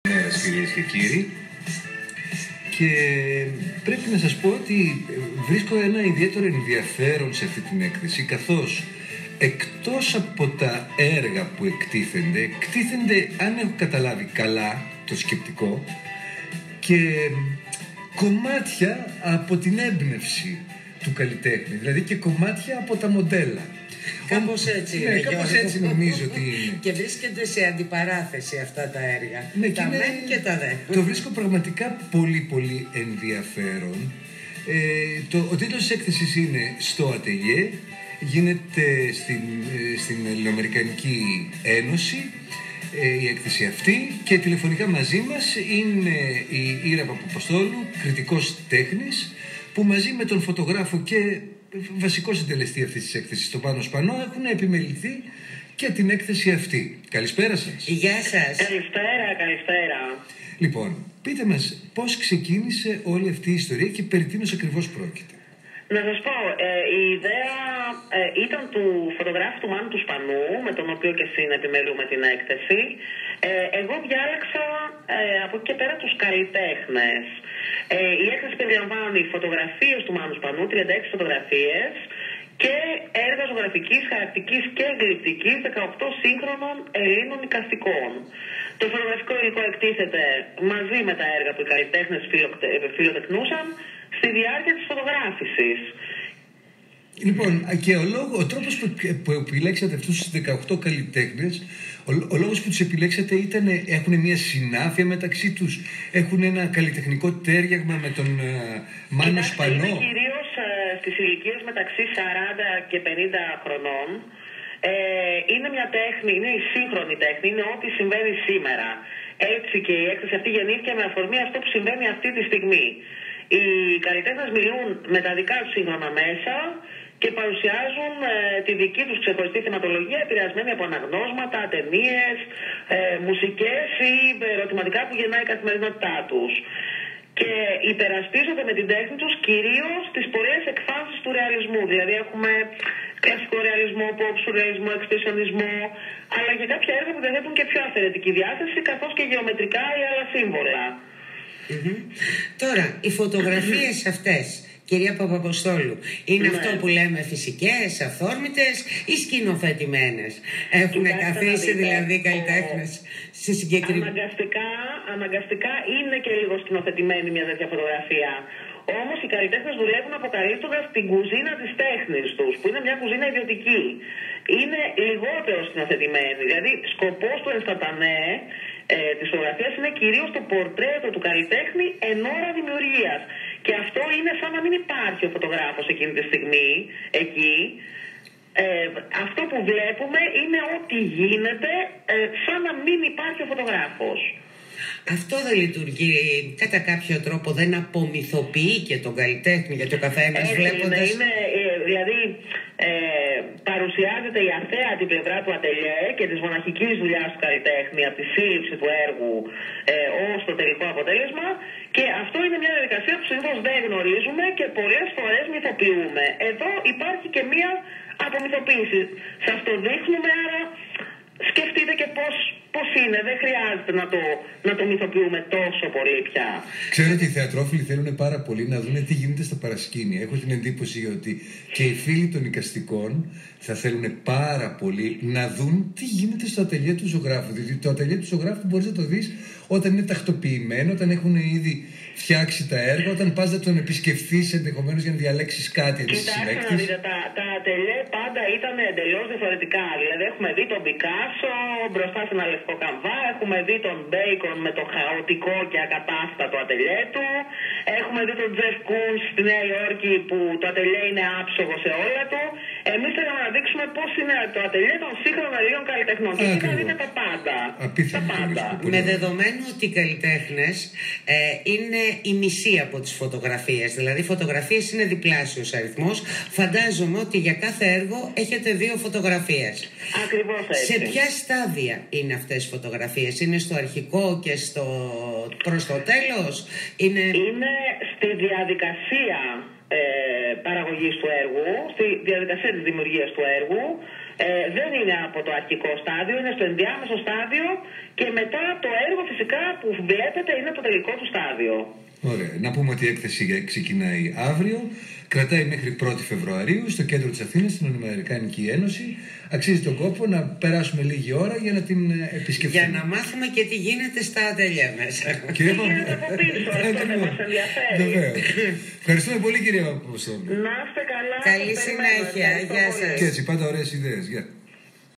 Μέρες, κυρίες και κύριοι, και πρέπει να σας πω ότι βρίσκω ένα ιδιαίτερο ενδιαφέρον σε αυτή την έκθεση, καθώς εκτός από τα έργα που εκτίθενται, αν έχω καταλάβει καλά το σκεπτικό, και κομμάτια από την έμπνευση του καλλιτέχνη, δηλαδή και κομμάτια από τα μοντέλα. Κάπως έτσι. Ναι, κάπως έτσι νομίζω ότι είναι. Και βρίσκεται σε αντιπαράθεση αυτά τα έργα. Ναι, τα μεν και τα δε. Το βρίσκω πραγματικά πολύ ενδιαφέρον. Ο τίτλος της έκθεσης είναι «Στο ατελιέ». Γίνεται στην Ελληνοαμερικανική Ένωση η έκθεση αυτή, και τηλεφωνικά μαζί μας είναι η Ήρα Παπαποστόλου, κριτικός τέχνης, που μαζί με τον φωτογράφο και βασικό συντελεστή αυτής της έκθεσης, τον Πάνο Σπανό, έχουν επιμεληθεί και την έκθεση αυτή. Καλησπέρα σας. Γεια σας. Καλησπέρα. Λοιπόν, πείτε μας πώς ξεκίνησε όλη αυτή η ιστορία και περί τίνος ακριβώς πρόκειται. Να σας πω, η ιδέα ήταν του φωτογράφου του Μάνου του Σπανού, με τον οποίο και συνεπιμελούμε την έκθεση. Εγώ διάλεξα από εκεί και πέρα τους καλλιτέχνες. Η έκθεση περιλαμβάνει φωτογραφίες του Μάνου Σπανού, 36 φωτογραφίες, και έργα ζωγραφικής, χαρακτικής και γλυπτικής 18 σύγχρονων Ελλήνων εικαστικών. Το φωτογραφικό υλικό εκτίθεται μαζί με τα έργα που οι καλλιτέχνες φιλοτεχνούσαν στη διάρκεια της φωτογράφησης. Λοιπόν, και ο τρόπος που επιλέξατε αυτούς τους 18 καλλιτέχνες, ο λόγος που τους επιλέξατε έχουν μια συνάφεια μεταξύ τους, έχουν ένα καλλιτεχνικό τέριαγμα με τον Μάνο Σπανό? Είναι κυρίως στις ηλικίες μεταξύ 40 και 50 χρονών. Είναι μια τέχνη, είναι η σύγχρονη τέχνη, είναι ό,τι συμβαίνει σήμερα. Έτσι και η έκθεση αυτή γεννήθηκε με αφορμή αυτό που συμβαίνει αυτή τη στιγμή. Οι καλλιτέχνες μιλούν με τα δικά τους σύγχρονα μέσα και παρουσιάζουν τη δική τους ξεχωριστή θεματολογία, επηρεασμένη από αναγνώσματα, ταινίες, μουσικές ή ερωτηματικά που γεννάει η καθημερινότητά τους. Και υπερασπίζονται με την τέχνη τους κυρίως τις πολλές εκφάνσεις του ρεαλισμού. Δηλαδή έχουμε κλασικό ρεαλισμό, pop, σουρεαλισμό, εξπρεσιονισμό, αλλά και κάποια έργα που διαθέτουν και πιο αφαιρετική διάθεση, καθώς και γεωμετρικά ή άλλα σύμβολα. Τώρα, οι φωτογραφίες αυτές, κυρία Παπαποστόλου, είναι αυτό που λέμε φυσικές, αυθόρμητες ή σκηνοθετημένες? Έχουν καθίσει δηλαδή οι καλλιτέχνες σε συγκεκριμένα? Αναγκαστικά είναι και λίγο σκηνοθετημένη μια τέτοια φωτογραφία. Όμως οι καλλιτέχνες δουλεύουν αποκαλύπτοντας την κουζίνα της τέχνης τους, που είναι μια κουζίνα ιδιωτική. Είναι λιγότερο σκηνοθετημένη. Δηλαδή, σκοπός του ενστατανέ της φωτογραφίας είναι κυρίως το πορτρέτο του καλλιτέχνη εν ώρα δημιουργίας. Και αυτό είναι σαν να μην υπάρχει ο φωτογράφος εκείνη τη στιγμή εκεί. Αυτό που βλέπουμε είναι ότι γίνεται σαν να μην υπάρχει ο φωτογράφος. Αυτό δεν λειτουργεί κατά κάποιο τρόπο, δεν απομυθοποιεί και τον καλλιτέχνη, γιατί ο καθένας βλέποντας... Δηλαδή παρουσιάζεται η αθέατη πλευρά του ατελιέ και της μοναχικής δουλειάς του καλλιτέχνη από τη σύλληψη του έργου ως το τελικό αποτέλεσμα, και αυτό είναι μια διαδικασία που συνήθως δεν γνωρίζουμε και πολλές φορές μυθοποιούμε. Εδώ υπάρχει και μια απομυθοποίηση. Σας το δείχνουμε, άρα σκεφτείτε και πώς είναι. Δεν χρειάζεται να το μυθοποιούμε τόσο πολύ πια. Ξέρετε, οι θεατρόφιλοι θέλουν πάρα πολύ να δουν τι γίνεται στα παρασκήνια. Έχω την εντύπωση ότι και οι φίλοι των εικαστικών θα θέλουν πάρα πολύ να δουν τι γίνεται στο ατελιέ του ζωγράφου. Διότι το ατελιέ του ζωγράφου μπορείς να το δεις όταν είναι τακτοποιημένο, όταν έχουν ήδη φτιάξει τα έργα, όταν πας να τον επισκεφθείς ενδεχομένως για να διαλέξεις κάτι από τις συλλέκτες. Κοιτάξτε να δείτε, τα ατελιέ πάντα ήταν εντελώς διαφορετικά. Δηλαδή έχουμε δει τον Πικάσο μπροστά σε ένα λευκό καμβά, έχουμε δει τον Μπέικον με το χαοτικό και ακατάστατο ατελιέ του, έχουμε δει τον Τζεφ Κούνς στη Νέα Υόρκη που το ατελιέ είναι άψογο σε όλα του. Εμείς θέλαμε να δείξουμε πώς είναι το ατελιέ των σύγχρονων Ελλήνων καλλιτεχνών. Και εκεί θα δείτε τα πάντα. Με δεδομένο ότι οι καλλιτέχνες είναι η μισή από τις φωτογραφίες, δηλαδή οι φωτογραφίες είναι διπλάσιος αριθμός, φαντάζομαι ότι για κάθε έργο έχετε 2 φωτογραφίες. Ακριβώς έτσι. Σε ποια στάδια είναι αυτές οι φωτογραφίες? Είναι στο αρχικό και προς το τέλος? Είναι στη διαδικασία παραγωγής του έργου, στη διαδικασία της δημιουργίας του έργου. Δεν είναι από το αρχικό στάδιο, είναι στο ενδιάμεσο στάδιο και μετά το έργο φυσικά που βλέπετε είναι το τελικό του στάδιο. Ωραία. Να πούμε ότι η έκθεση ξεκινάει αύριο, κρατάει μέχρι 1η Φεβρουαρίου στο κέντρο της Αθήνας, στην Αμερικανική Ένωση. Αξίζει τον κόπο να περάσουμε λίγη ώρα για να την επισκεφτούμε. Για να μάθουμε και τι γίνεται στα ατελιέ μέσα. Τι γίνεται από πίσω, αυτό δεν μας ενδιαφέρει. Βεβαίως. Ευχαριστούμε πολύ, κυρία Παπαποστόλου. Να είστε καλά. Καλή συνέχεια. Γεια σας. Και έτσι, πάντα ωραίες ιδέες. Γεια.